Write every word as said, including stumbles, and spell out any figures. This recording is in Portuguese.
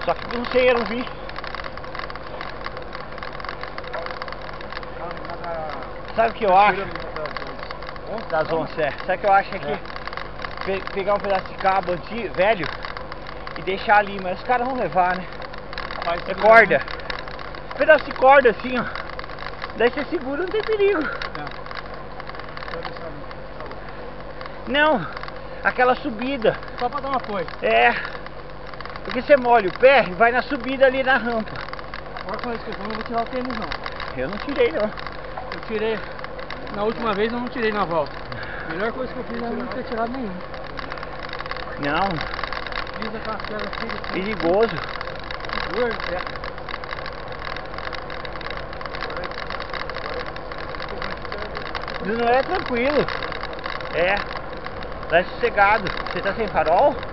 Só que não sei, eu não vi. Sabe o que eu acho? Das onças, é. Sabe o que eu acho aqui? Pe pegar um pedaço de cabo antigo, velho, e deixar ali, mas os caras vão levar, né? É corda. Um pedaço de corda assim, ó. Daí você segura, não tem perigo. Não, aquela subida. Só pra dar um apoio. É. Porque você molha o pé e vai na subida ali na rampa. Agora com isso que eu não vou tirar o tênis não. Eu não tirei não. Eu tirei. Na última vez eu não tirei na volta. A melhor coisa que eu fiz é não ter tirado nenhum. Não. Fiz aquelas pedras assim. Perigoso. Gordo, é. Não é tranquilo. É. Tá sossegado. Você tá sem farol?